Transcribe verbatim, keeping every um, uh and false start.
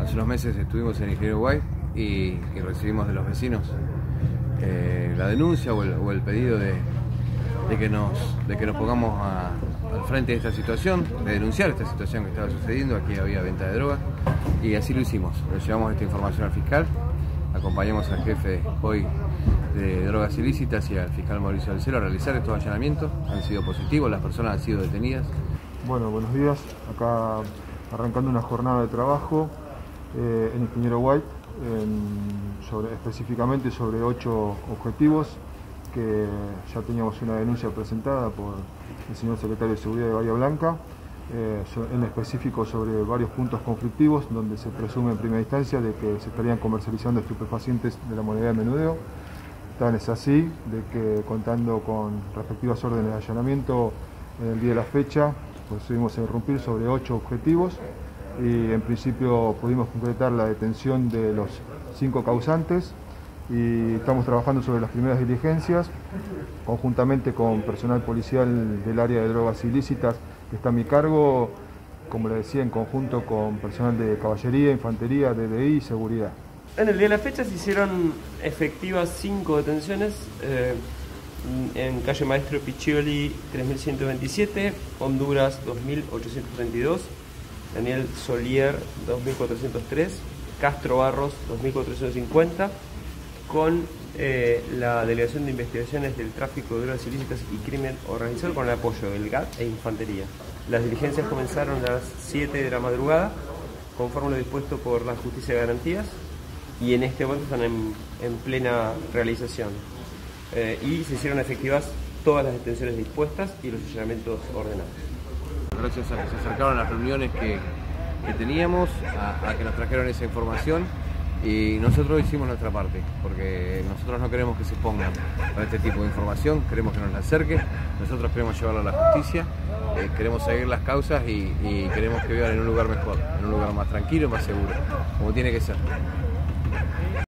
Hace unos meses estuvimos en Ingeniero White y, y recibimos de los vecinos eh, la denuncia o el, o el pedido de, de, que nos, de que nos pongamos a, al frente de esta situación, de denunciar esta situación que estaba sucediendo. Aquí había venta de drogas y así lo hicimos. Le llevamos esta información al fiscal, acompañamos al jefe hoy de drogas ilícitas y al fiscal Mauricio Alcelo a realizar estos allanamientos. Han sido positivos, las personas han sido detenidas. Bueno, buenos días. Acá arrancando una jornada de trabajo eh, en Ingeniero White, en, sobre, específicamente sobre ocho objetivos que ya teníamos una denuncia presentada por el señor secretario de Seguridad de Bahía Blanca, eh, en específico sobre varios puntos conflictivos donde se presume en primera instancia de que se estarían comercializando estupefacientes de la modalidad de menudeo. Tan es así de que, contando con respectivas órdenes de allanamiento en el día de la fecha, procedimos a irrumpir sobre ocho objetivos y en principio pudimos concretar la detención de los cinco causantes y estamos trabajando sobre las primeras diligencias conjuntamente con personal policial del área de drogas ilícitas que está a mi cargo, como le decía, en conjunto con personal de caballería, infantería, D D I y seguridad. En el día de la fecha se hicieron efectivas cinco detenciones eh, en calle Maestro Piccioli tres mil ciento veintisiete, Honduras dos mil ochocientos treinta y dos, Daniel Solier dos mil cuatrocientos tres, Castro Barros dos mil cuatrocientos cincuenta, con eh, la Delegación de Investigaciones del Tráfico de Drogas Ilícitas y Crimen Organizado con el apoyo del G A T e Infantería. Las diligencias comenzaron a las siete de la madrugada, conforme lo dispuesto por la Justicia de Garantías, y en este momento están en, en plena realización. Eh, y se hicieron efectivas todas las detenciones dispuestas y los allanamientos ordenados. Gracias a que se acercaron a las reuniones que, que teníamos, a, a que nos trajeron esa información, y nosotros hicimos nuestra parte, porque nosotros no queremos que se pongan con este tipo de información, queremos que nos la acerquen, nosotros queremos llevarlo a la justicia, eh, queremos seguir las causas y, y queremos que vivan en un lugar mejor, en un lugar más tranquilo y más seguro, como tiene que ser.